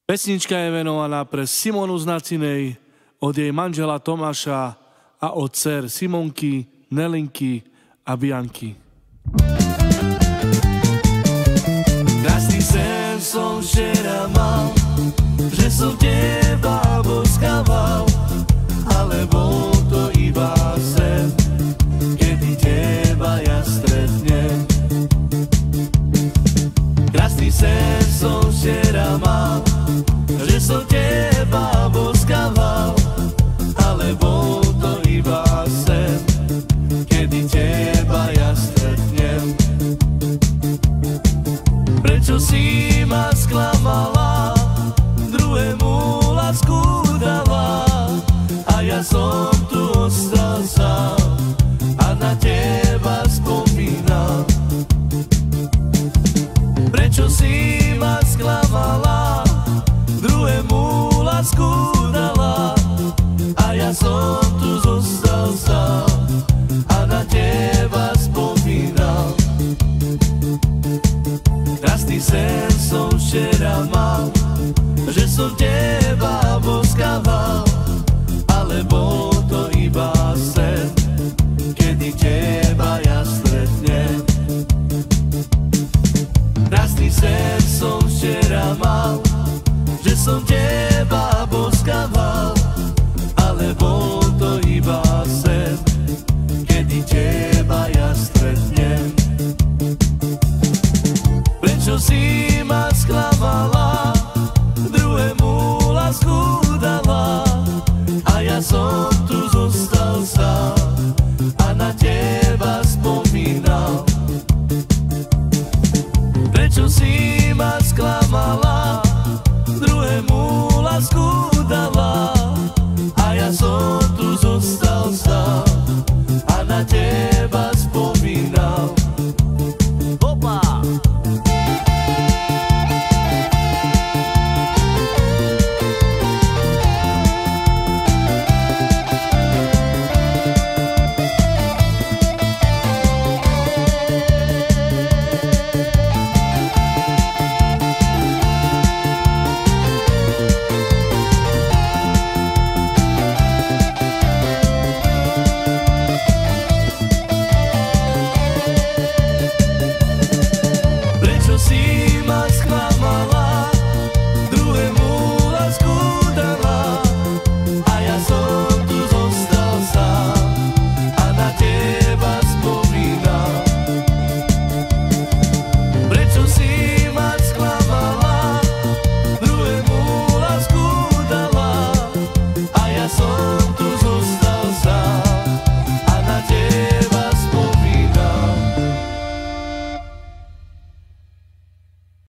Pesnička je venovaná pre Simonu z Nacinej, od jej manžela Tomáša a od dcer Simonky, Nelinky a Bianky. Krásny sen som včera mal, že som teba boskával, ale bol to iba sen, kedy teba ja stretnem. Krásny sen som včera mal, že som teba boskával, ale bol to iba sen, kedy teba ja stretnem. Prečo si ma sklamala, druhému lásku dala, a ja som tu ostal sám a na teba spomínam. Prečo si ma sklamala, druhému lásku dala, a ja som tu zostal sám a na teba spomínam. Krásny sen som včera mal, že som teba boskával, ale bol to iba sen, kedy teba ja stretnem. Krásny sen som včera mal, že som teba boskával,